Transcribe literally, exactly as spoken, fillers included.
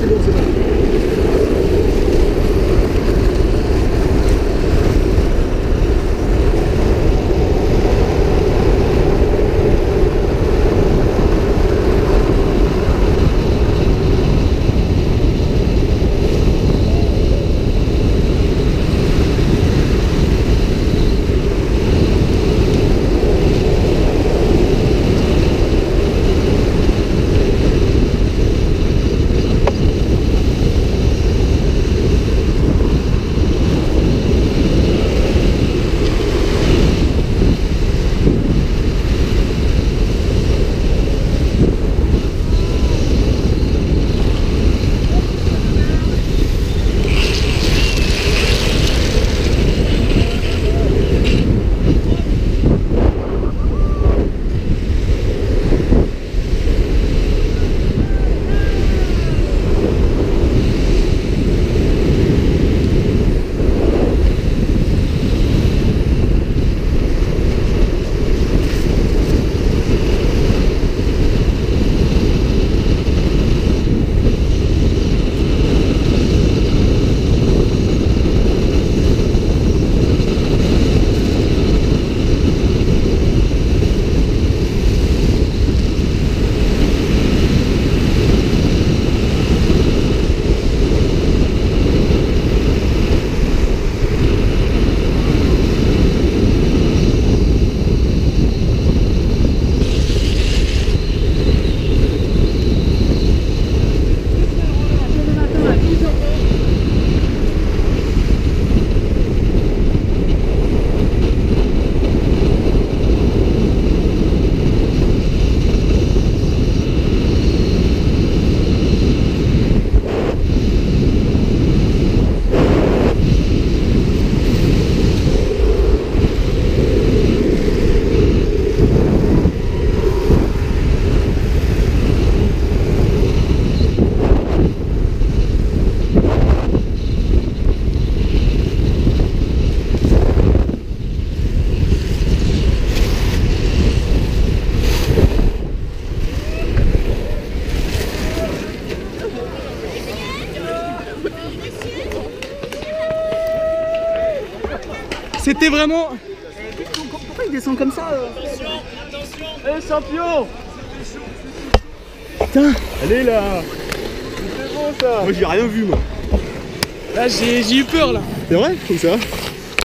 c'est bon, c'est bon. C'était vraiment... Pourquoi il descend comme ça euh... Attention, attention. Eh champion! Putain. Allez là! C'est bon ça! Moi j'ai rien vu moi. Là j'ai eu peur là. C'est vrai? Comme ça?